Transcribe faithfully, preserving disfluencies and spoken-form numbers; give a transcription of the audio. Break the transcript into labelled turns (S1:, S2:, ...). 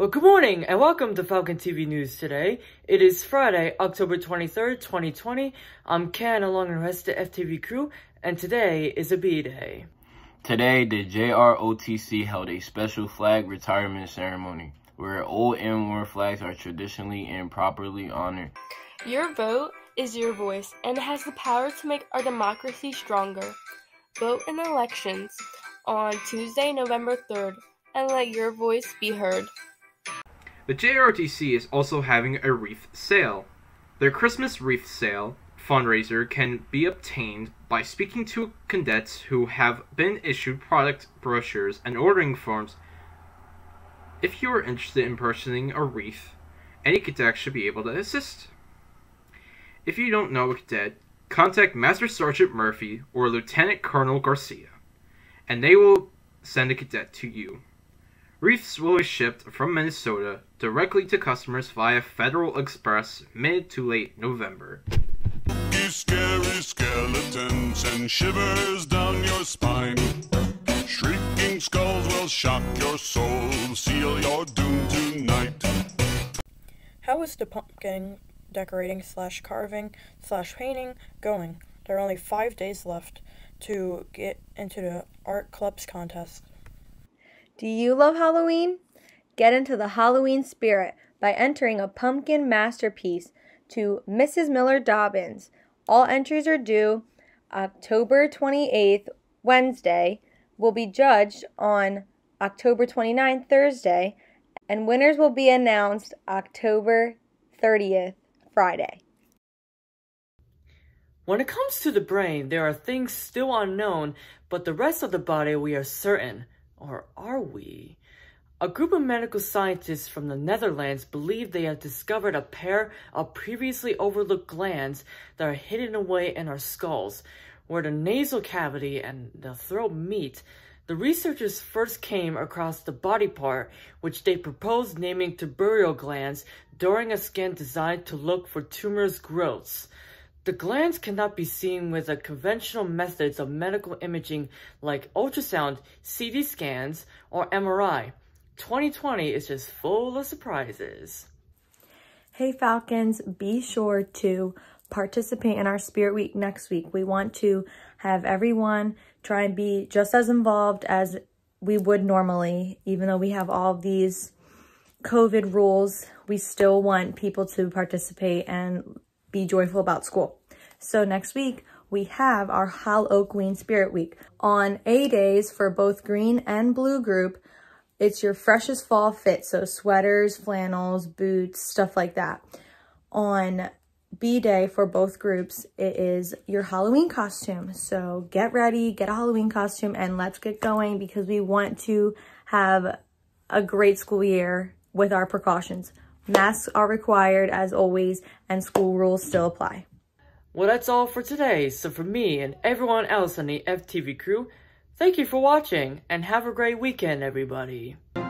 S1: Well, good morning and welcome to Falcon T V News today. It is Friday, October twenty-third, twenty twenty. I'm Ken along with the rest of the F T V crew, and today is a B-Day.
S2: Today, the J R O T C held a special flag retirement ceremony, where old and worn flags are traditionally and properly honored.
S3: Your vote is your voice, and it has the power to make our democracy stronger. Vote in elections on Tuesday, November third, and let your voice be heard.
S4: The J R O T C is also having a wreath sale. Their Christmas wreath sale fundraiser can be obtained by speaking to cadets who have been issued product brochures and ordering forms. If you are interested in purchasing a wreath, any cadet should be able to assist. If you don't know a cadet, contact Master Sergeant Murphy or Lieutenant Colonel Garcia, and they will send a cadet to you. Wreaths will be shipped from Minnesota directly to customers via Federal Express mid to late November.
S5: Scary skeletons and shivers down your spine. Shrieking skulls will shock your soul, seal your doom tonight.
S6: How is the pumpkin decorating slash carving slash painting going? There are only five days left to get into the art clubs contest.
S7: Do you love Halloween? Get into the Halloween spirit by entering a pumpkin masterpiece to Missus Miller Dobbins. All entries are due October twenty-eighth, Wednesday, will be judged on October twenty-ninth, Thursday, and winners will be announced October thirtieth, Friday.
S1: When it comes to the brain, there are things still unknown, but the rest of the body we are certain. Or are we? A group of medical scientists from the Netherlands believe they have discovered a pair of previously overlooked glands that are hidden away in our skulls, where the nasal cavity and the throat meet. The researchers first came across the body part, which they proposed naming tubercle glands during a scan designed to look for tumorous growths. The glands cannot be seen with the conventional methods of medical imaging like ultrasound, C T scans, or M R I. twenty twenty is just full of surprises.
S7: Hey Falcons, be sure to participate in our Spirit Week next week. We want to have everyone try and be just as involved as we would normally. Even though we have all these COVID rules, we still want people to participate and be joyful about school. So next week, we have our Halloween Spirit Week. On A days for both green and blue group, it's your freshest fall fit. So sweaters, flannels, boots, stuff like that. On B day for both groups, it is your Halloween costume. So get ready, get a Halloween costume, and let's get going because we want to have a great school year with our precautions. Masks are required as always, and school rules still apply.
S1: Well, that's all for today. So for me and everyone else on the F T V crew, thank you for watching and have a great weekend, everybody.